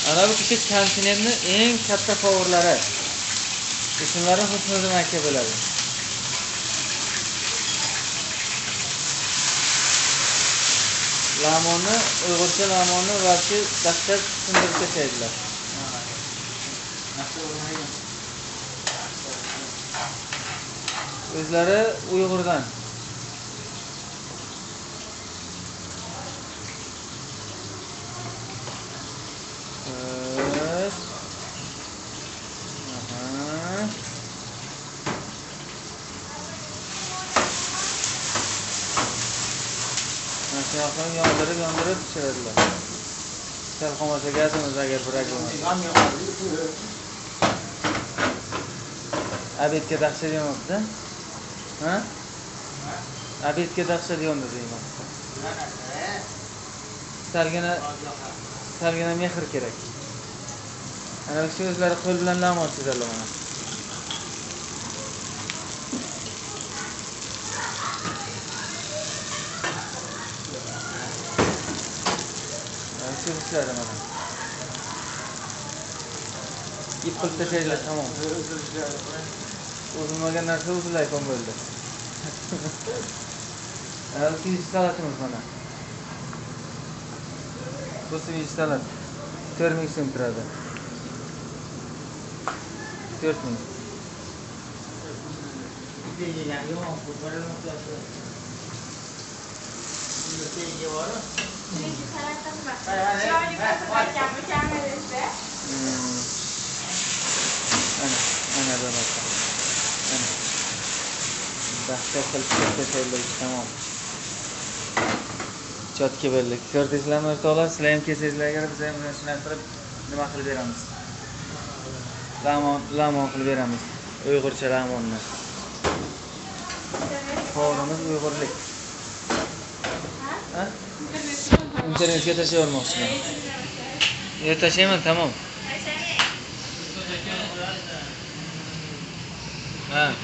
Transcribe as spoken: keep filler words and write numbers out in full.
Ana bu kichik kontinentning eng katta favorlari. Ismlari Husniddin aka bo'ladi. Lamonni, Uyg'urcha lamonni balki dastlab tushuntirib ketaydilar. O'zlari Uyg'urdan. Yoqib yondirib yondirib pishiradilar. Sal xomasa gazimiz agar bir agimiz. Abedga dahshat yemabdi. Ha? Abedga dahshat yondi deyman. Salgina salgina mehr kerak. Ana shu o'zlari qo'l bilan lamon chizadilar mana. Şu işlerden adam. İp kılıkta şeyler tamam. Uzunmagan narsa uzunlay kon bo'ldi. Al ikkinchi salatimiz mana. Bu sevinch salat. to'rt ming so'm turadi. to'rt ming. Ana, ana böyle. Ana. Dahshat qilib ketaylik, tamam. Chotga belli. Ko'rdingizlarmi o'rtoqlar? Sizlar ham kelsangizlar agar biz ham buni tushuntirib nima qilib beramiz? Lamon, lamon qilib beramiz. Uyg'urcha lamonni. Favorimiz Uyg'urlik. Ha? İnternetga tashlay olmoqchiman. Yo, tashlayman, tamam. Ha.